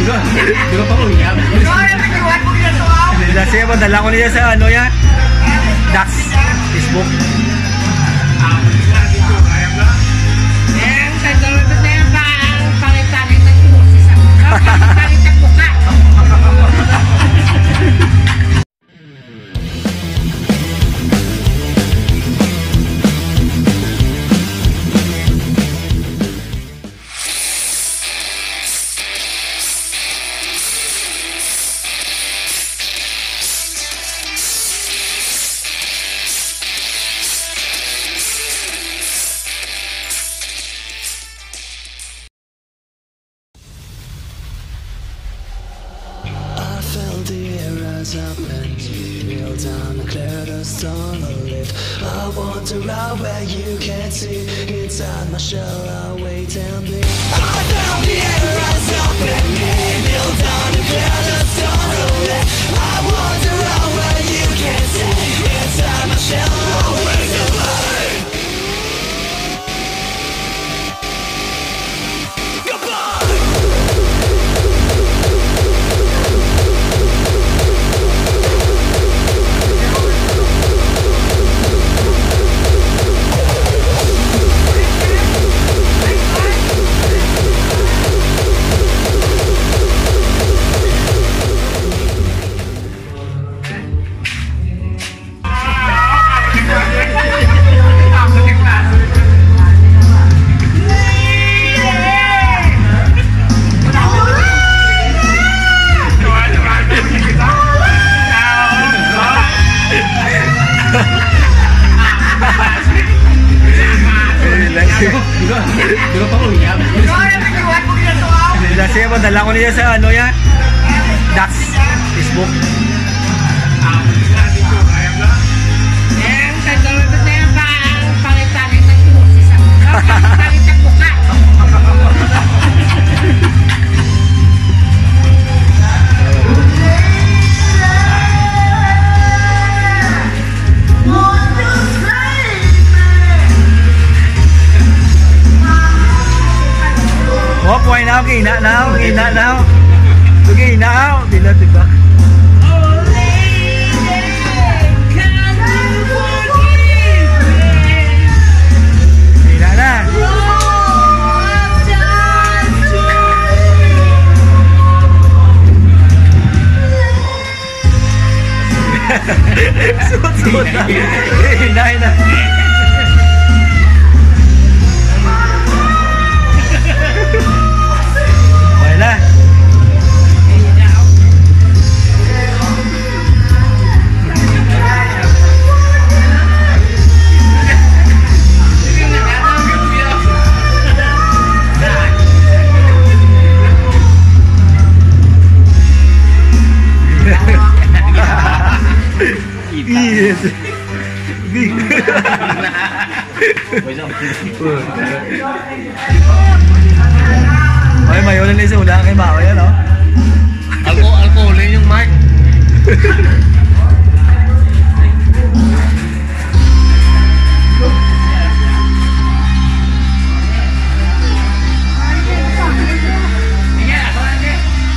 Di ba pa uyab? Siya ba, dala ko niya sa ano yan? Dax, Facebook. Up and you kneel down and clear the stone a lift. I wander out where you can't see. Inside my shell I wait and bleed. I found the air, rise up and kneel down and clear the stone a lift. I wander out where you can't see. Inside my shell I wait and bleed. Goodbye. Di ba pa uyab? Siya ba, dala ko niya sa ano yan? Dax, Facebook. Oh, point now, gina now. Okay, now. Diba? Gina na. Suot na. Hina. Wala. Yes. Ay, mayolan na isa ulang kay Mao yan, no? Alcohol yung mic.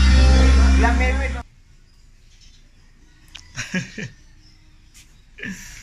Hehehe